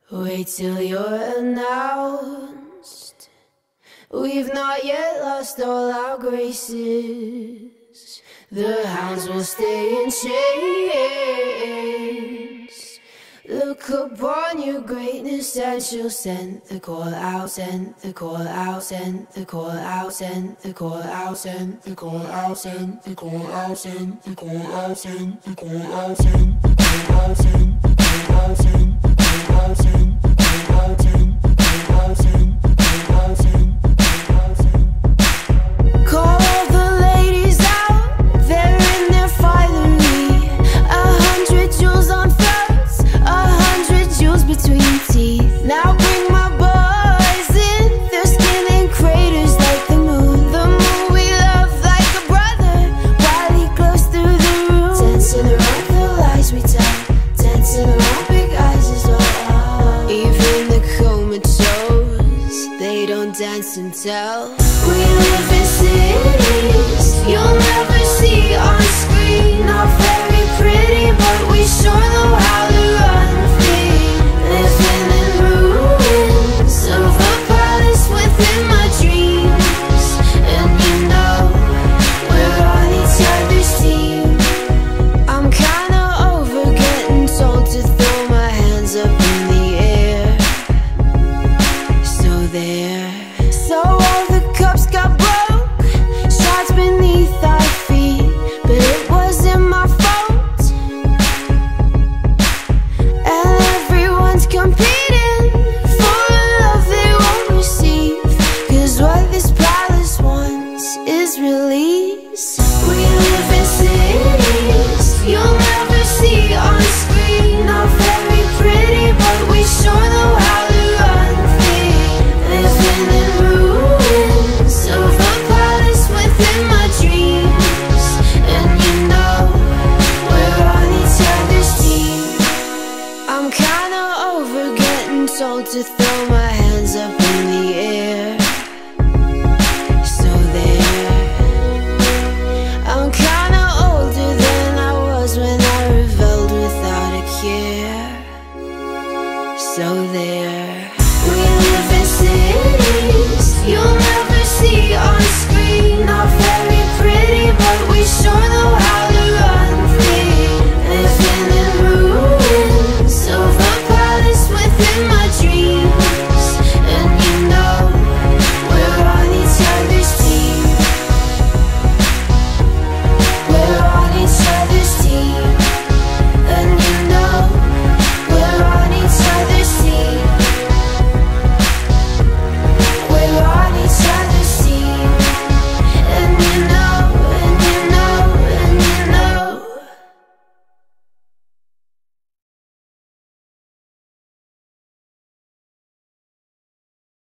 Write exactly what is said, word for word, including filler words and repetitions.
Wait till you're announced. We've not yet lost all our graces. The hounds will stay in chains. Look upon your greatness and she'll send the call out, send the call out, send the call out, send the call out, send the call out, send the call out, send the call out, send the call out, send the call out, send the call out, send the call out, send the call out, send the call out, send the call out, send the call out, send. Call all the ladies out, they're in their finery. A hundred jewels on throats, a hundred jewels between teeth. Now bring my boys in, their skin in craters like the moon. The moon we love like a brother, while he glows through the room. Dancing around the lies we tell, dancing around big eyes as well. Even the comatose, they don't dance and tell. We live in cities you'll never see on screen. Not very pretty, but we sure know how to run free. Living in ruins of a palace within my dreams. And you know, we're on each other's team. I'm kinda over getting told to throw my hands up in the air. So there. So all the cups got broke, shards beneath our feet, but it wasn't my fault. And everyone's competing for a love they won't receive, 'cause what this palace wants is release. We live in cities you'll never see on screen. Not very pretty, but we sure know how to run free. Living in ruins of a palace within my dreams. And you know, we're on each other's team. I'm kinda over getting told to throw my hands up in the air. So there. I'm kinda older than I was when I rebelled without a care. So there. We live in cities you'll never see on screen. Not very pretty, but we sure know how